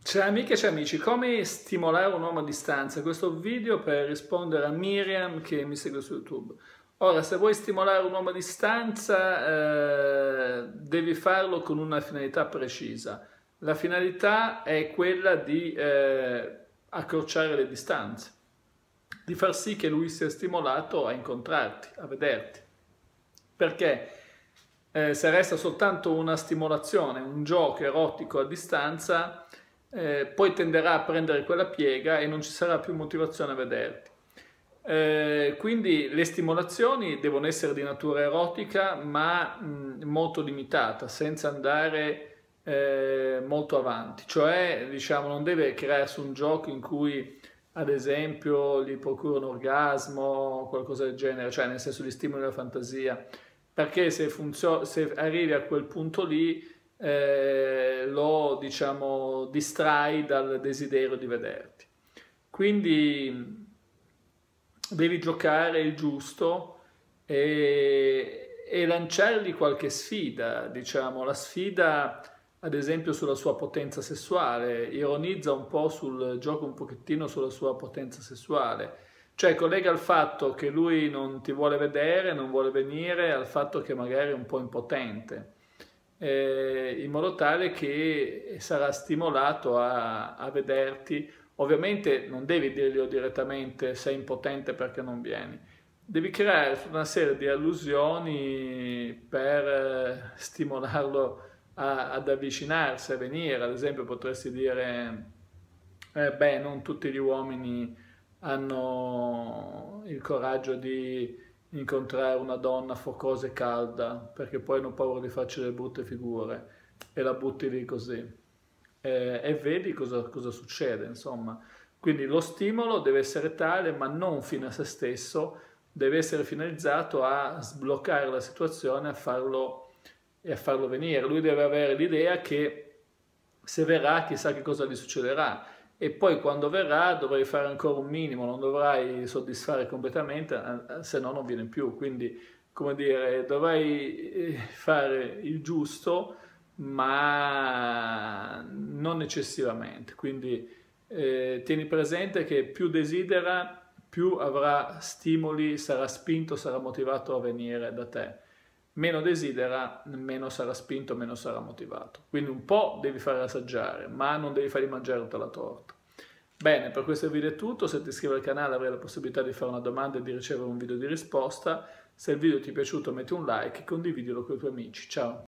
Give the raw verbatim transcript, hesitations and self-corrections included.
Ciao amiche e ciao amici, come stimolare un uomo a distanza? Questo video per rispondere a Miriam che mi segue su YouTube. Ora, se vuoi stimolare un uomo a distanza, eh, devi farlo con una finalità precisa. La finalità è quella di eh, accorciare le distanze, di far sì che lui sia stimolato a incontrarti, a vederti. Perché eh, se resta soltanto una stimolazione, un gioco erotico a distanza, eh, poi tenderà a prendere quella piega e non ci sarà più motivazione a vederti. Eh, quindi le stimolazioni devono essere di natura erotica, ma mh, molto limitata, senza andare eh, molto avanti. Cioè, diciamo, non deve crearsi un gioco in cui, ad esempio, gli procura un orgasmo o qualcosa del genere, cioè nel senso di stimoli la fantasia, perché se, funzio- se arrivi a quel punto lì eh, lo, diciamo, distrai dal desiderio di vederti. Quindi devi giocare il giusto e, e lanciargli qualche sfida, diciamo, la sfida ad esempio sulla sua potenza sessuale, ironizza un po' sul gioco un pochettino sulla sua potenza sessuale, cioè collega il fatto che lui non ti vuole vedere, non vuole venire, al fatto che magari è un po' impotente, eh, in modo tale che sarà stimolato a, a vederti. Ovviamente non devi dirglielo direttamente sei impotente perché non vieni, devi creare una serie di allusioni per eh, stimolarlo a, ad avvicinarsi, a venire. Ad esempio potresti dire, eh, beh, non tutti gli uomini hanno il coraggio di incontrare una donna focosa e calda, perché poi hanno paura di farci delle brutte figure e la butti lì così. Eh, e vedi cosa, cosa succede, insomma. Quindi lo stimolo deve essere tale, ma non fine a se stesso, deve essere finalizzato a sbloccare la situazione a farlo, e a farlo venire. Lui deve avere l'idea che se verrà chissà che cosa gli succederà e poi quando verrà dovrai fare ancora un minimo, non dovrai soddisfare completamente, se no non viene più. Quindi, come dire, dovrai fare il giusto, ma non eccessivamente. Quindi eh, tieni presente che più desidera, più avrà stimoli, sarà spinto, sarà motivato a venire da te. Meno desidera, meno sarà spinto, meno sarà motivato. Quindi un po' devi fare assaggiare, ma non devi fargli mangiare tutta la torta. Bene, per questo video è tutto. Se ti iscrivi al canale avrai la possibilità di fare una domanda e di ricevere un video di risposta. Se il video ti è piaciuto metti un like e condividilo con i tuoi amici. Ciao!